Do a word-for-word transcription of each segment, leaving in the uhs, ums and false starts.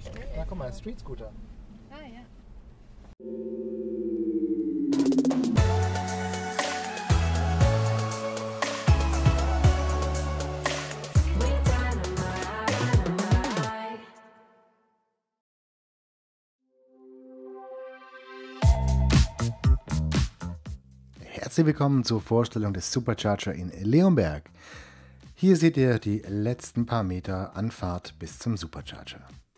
Na, guck mal, ein Street Scooter. Ah, ja. Herzlich willkommen zur Vorstellung des Supercharger in Leonberg. Hier seht ihr die letzten paar Meter Anfahrt bis zum Supercharger.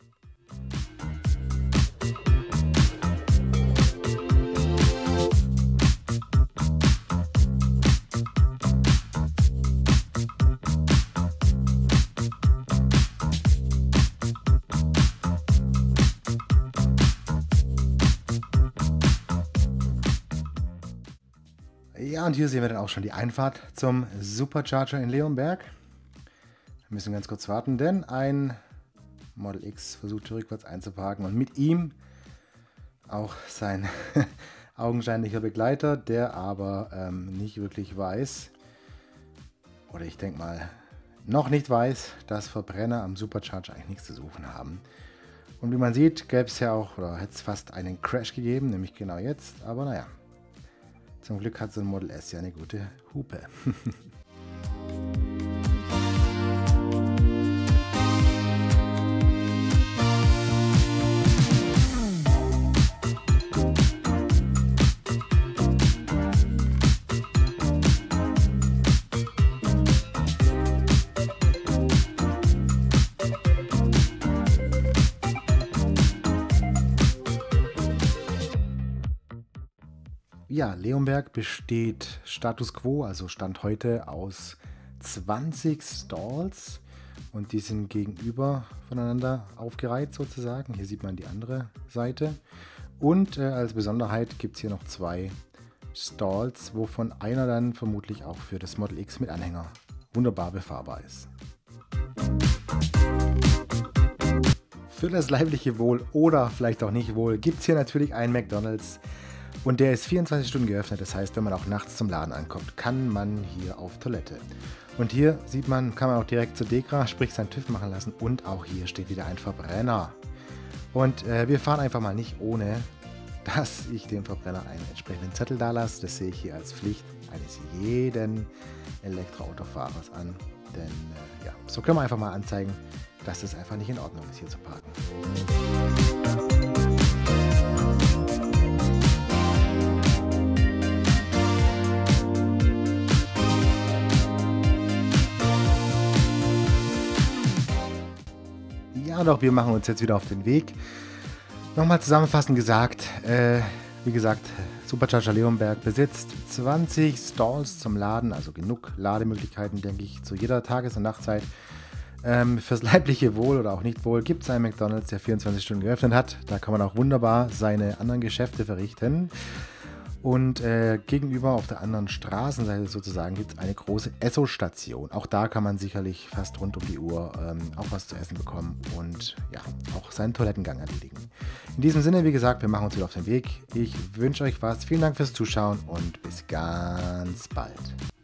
Ja, und hier sehen wir dann auch schon die Einfahrt zum Supercharger in Leonberg. Wir müssen ganz kurz warten, denn ein Model X versucht hier rückwärts einzuparken und mit ihm auch sein augenscheinlicher Begleiter, der aber ähm, nicht wirklich weiß, oder ich denke mal noch nicht weiß, dass Verbrenner am Supercharger eigentlich nichts zu suchen haben. Und wie man sieht, gäbe es ja auch, oder hätte es fast einen Crash gegeben, nämlich genau jetzt, aber naja. Zum Glück hat so ein Model S ja eine gute Hupe. Ja, Leonberg besteht Status Quo, also Stand heute, aus zwanzig Stalls und die sind gegenüber voneinander aufgereiht sozusagen. Hier sieht man die andere Seite und äh, als Besonderheit gibt es hier noch zwei Stalls, wovon einer dann vermutlich auch für das Model X mit Anhänger wunderbar befahrbar ist. Für das leibliche Wohl oder vielleicht auch nicht Wohl gibt es hier natürlich einen McDonald's. Und der ist vierundzwanzig Stunden geöffnet, das heißt, wenn man auch nachts zum Laden ankommt, kann man hier auf Toilette. Und hier sieht man, kann man auch direkt zur Dekra, sprich sein TÜV machen lassen und auch hier steht wieder ein Verbrenner. Und äh, wir fahren einfach mal nicht ohne, dass ich dem Verbrenner einen entsprechenden Zettel da lasse. Das sehe ich hier als Pflicht eines jeden Elektroautofahrers an. Denn äh, ja, so können wir einfach mal anzeigen, dass es einfach nicht in Ordnung ist, hier zu parken. Ja, und auch wir machen uns jetzt wieder auf den Weg. Nochmal zusammenfassend gesagt, äh, wie gesagt, Supercharger Leonberg besitzt zwanzig Stalls zum Laden, also genug Lademöglichkeiten, denke ich, zu jeder Tages- und Nachtzeit. Ähm, fürs leibliche Wohl oder auch nicht Wohl gibt es einen McDonald's, der vierundzwanzig Stunden geöffnet hat. Da kann man auch wunderbar seine anderen Geschäfte verrichten. Und äh, gegenüber auf der anderen Straßenseite sozusagen gibt es eine große Esso-Station. Auch da kann man sicherlich fast rund um die Uhr ähm, auch was zu essen bekommen und ja, auch seinen Toilettengang erledigen. In diesem Sinne, wie gesagt, wir machen uns wieder auf den Weg. Ich wünsche euch was. Vielen Dank fürs Zuschauen und bis ganz bald.